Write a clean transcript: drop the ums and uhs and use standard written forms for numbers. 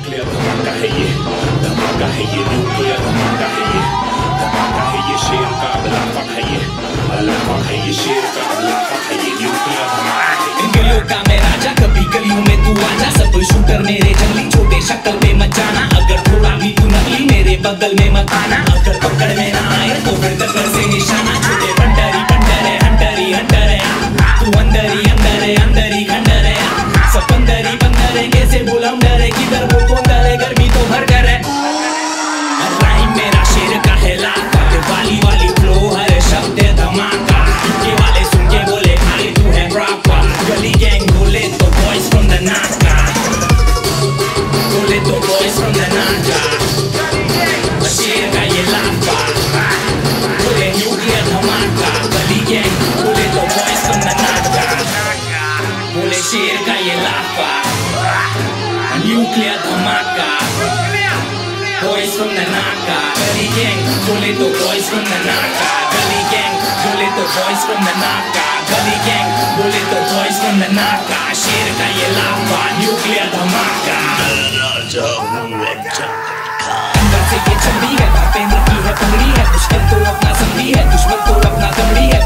Nuclear धमाका है ये, धमाका है ये, न्यूक्लियर धमाका है ये, धमाका है ये, शेर का अलाफा है ये, अलाफा है ये, शेर का अलाफा है ये, न्यूक्लियर धमाका है ये। गलियों का मैं राजा, कभी गलियों में तू आजा, सब शूटर मेरे जंगली, छोटे शक्ल पे मत जाना, अगर थोड़ा भी तू नकली मेरे बगल में मत आना, अगर पकड़ में ना आए तो फिर दगर से निशाना, छोटे बंडर ही बंडर है, हंटर ही हंटर है, तू अंदर ही अंदर है, अंदर ही खंडर है, सब अंदर ही बंदर है, कैसे बुलम डर है, किधर वो कौन डर है, गर्मी तो भर कर है। राइम मेरा शेर का है लाका, वाली वाली फ्लो हर शब्द है धमाका, के वाले सुन के बोले भाई तू है प्रॉपर, गली गैंग बोले तो बॉयज फ्रॉम द नाका, बोले तो बॉयज फ्रॉम द नाका, शेर का ये लाफा, बोले न्यूक्लियर धमाका, गली गैंग बोले तो बॉयज फ्रॉम द नाका, बोले शेर का ये लाफा, न्यूक्लियर धमाका, boys from the Naka, gully gang, बोले तो boys from the Naka, gully gang, बोले तो boys from the Naka, gully gang, बोले तो boys from the Naka, शेर का ये लाफा, न्यूक्लियर धमाका, अंदर से ये चमड़ी है, बापेंद्र की है पगड़ी है, मुश्किल तो अपना संधि है, दुश्मन तो अपना दमड़ी है,